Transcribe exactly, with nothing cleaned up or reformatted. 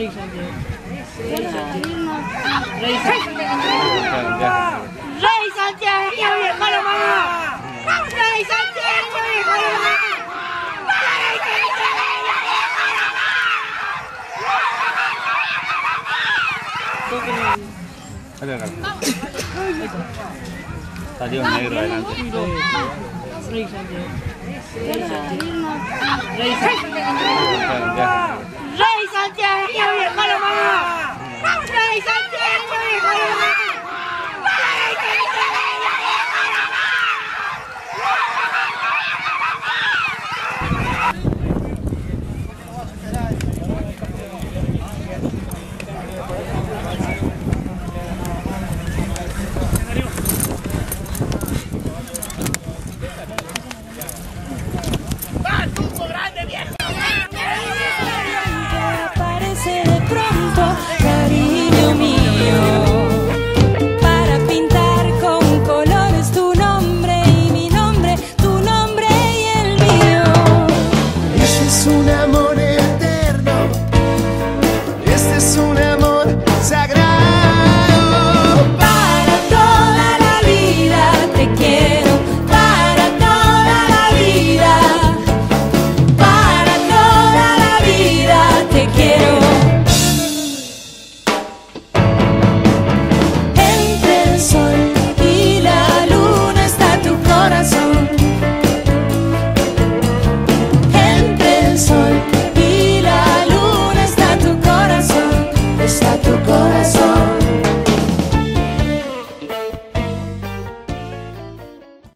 Rey Santiago. Rey Santiago. Rey Santiago. Rey Santiago, viejo la mamá. Rey Santiago, viejo la mamá. Salió negro adelante. Rey Santiago. Rey Santiago. Rey Santiago. Rey Santiago, viejo la mamá. Rey Santiago, viejo la mamá. Aparece de pronto, cariño mío, para pintar con colores tu nombre y mi nombre, tu nombre y el mío. Este es un amor eterno, este es un amor sagrado. Para toda la vida te quiero, para toda la vida, para toda la vida te quiero. Entre el sol y la luna está tu corazón. Entre el sol y la luna está tu corazón, está tu corazón.